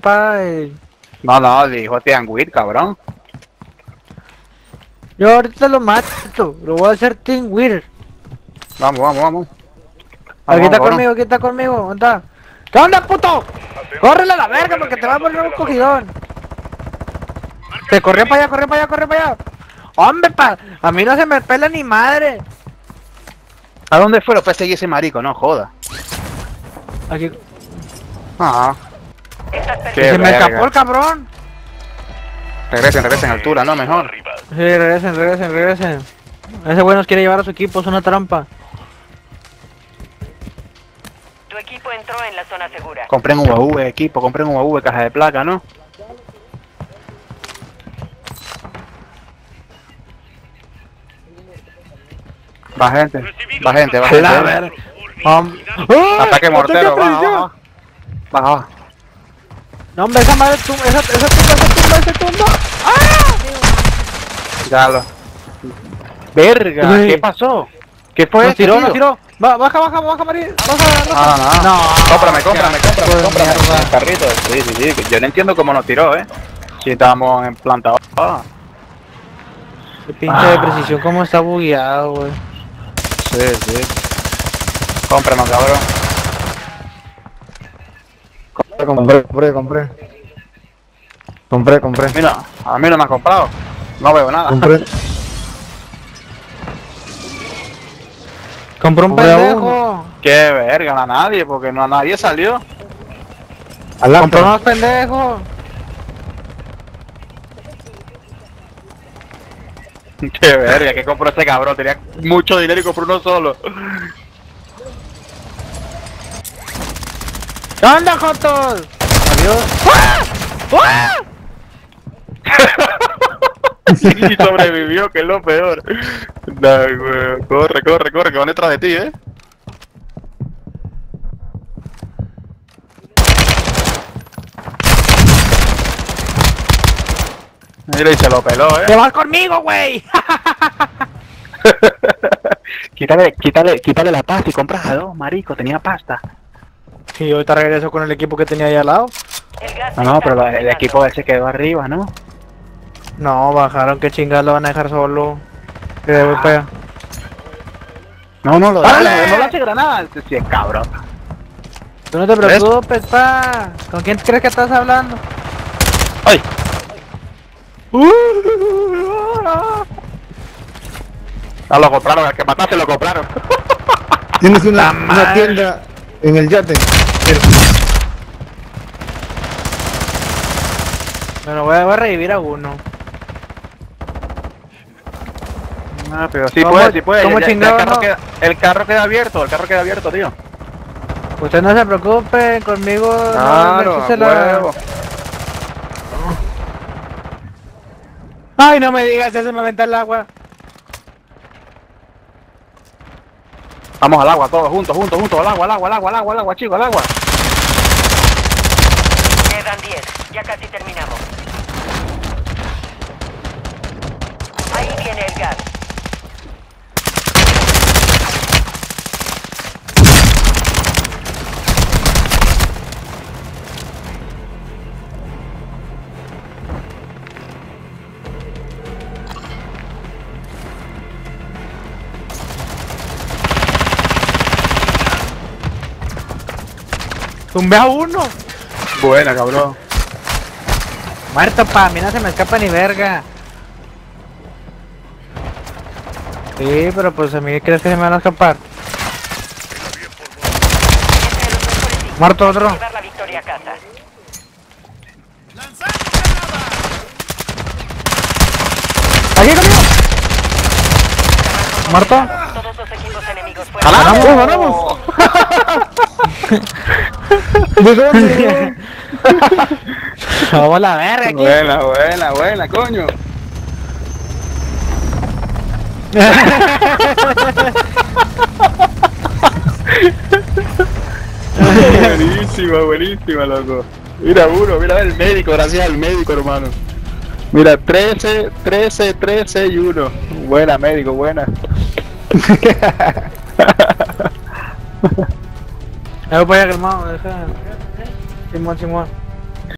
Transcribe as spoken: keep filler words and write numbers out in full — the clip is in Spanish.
pa. Eh. No, no, dijo Tianguir, cabrón. Yo ahorita lo mato, lo voy a hacer Team Winner. Vamos, vamos, vamos. Aquí está vamos, conmigo, aquí está conmigo, ¿dónde está? ¿Qué onda, puto? Córrele a la verga porque te va a poner un cogidón. Se corrió para allá, corrió para allá, corrió para allá. Hombre, pa, a mí no se me pela ni madre. ¿A dónde fue? Lo fue a seguir ese marico, no joda. Aquí. Ah. Se me verga. escapó el cabrón. Regresen, regresen a altura, no, mejor. Sí, regresen, regresen, regresen. Ese güey nos quiere llevar a su equipo, es una trampa. Tu equipo entró en la zona segura. Compren U A V, equipo, compren U A V, caja de placa, ¿no? Va gente, va gente, va gente. A ver. Um, ¡Oh! Ataque mortero, ¡Ataque baja, prisión! baja. Baja, baja. No, hombre, esa madre tumba, esa, esa tumba, esa tumba, esa tumba. ¡Ah! Dalo. Verga, Uy. ¿qué pasó? ¿Qué fue Nos este, tiró, tío? nos tiró. Va, baja, baja, baja, María. Baja, baja. No, no, no. No. Cómprame, cómprame, Qué cómprame, asco de cómprame. mierda. El carrito. Sí, sí, sí. Yo no entiendo cómo nos tiró, eh. Si estábamos en planta baja. Qué pinche de precisión, cómo está bugueado, güey. Sí, sí. Cómpranos, cabrón. Compré, compré, compré. Compré, compré. Mira, a mí no me has comprado. No veo nada. Compré. Compró un Compré a pendejo. Qué verga, no a nadie, porque no a nadie salió. Al Compró alto. unos pendejos. Qué verga, que compró ese cabrón. Tenía mucho dinero y compró uno solo. ¿Qué onda, Jotos? Adiós. ¡Ah! ¡Ah! Y sobrevivió, que es lo peor. Nah, güey. Corre, corre, corre, que van detrás de ti, eh. Mira, y se lo peló, ¡Te eh. vas conmigo, güey! quítale, quítale, quítale la pasta y compras a dos, marico, tenía pasta. Y ahorita regreso con el equipo que tenía ahí al lado. El gas No, no, está pero la- el funcionando. equipo ese quedó arriba, ¿no? No, bajaron, que chingados lo van a dejar solo. Que voy para allá. No, no, lo ¡Dale! no le hace granada. Sí, es cabrón. Tú no te preocupes, pa. ¿Con quién crees que estás hablando? ¡Ay! Ah, lo compraron, al que mataste lo compraron. Tienes una, La una madre. tienda en el yate. Bueno, voy a, voy a revivir a uno. Ah, pero sí ¿Cómo- puede, sí puede. cómo Ya- ya- chingado el, carro no? queda, el carro queda abierto, el carro queda abierto, tío. Usted no se preocupe, conmigo no, Claro, no a existe la... huevo. Ay, no me digas, ya se me aventa el agua. Vamos al agua, todos juntos, juntos, juntos, al agua, al agua, al agua, al agua, al agua, chicos, al agua. Quedan diez. Ya casi terminamos. Ahí viene el gas. Tumbé a uno. Buena, cabrón. Muerto, pa, a mí no se me escapa ni verga. Sí, pero pues a mí crees que se me van a escapar. Entre los mejores equipos. Muerto otro. Llevar la victoria a casa. ¡Aquí conmigo! ¿Muerto? Todos los equipos enemigos fuera. ¡Ganamos! ¡Ganamos! ¿De dónde? Vamos a la verga aquí. Buena, buena, buena, coño. Buenísima, buenísima, loco. Mira uno, mira el médico, gracias al médico, hermano. Mira, trece, trece, trece y uno. Buena, médico, buena. Ahí voy para allá, hermano. Deja. Simón, Simón.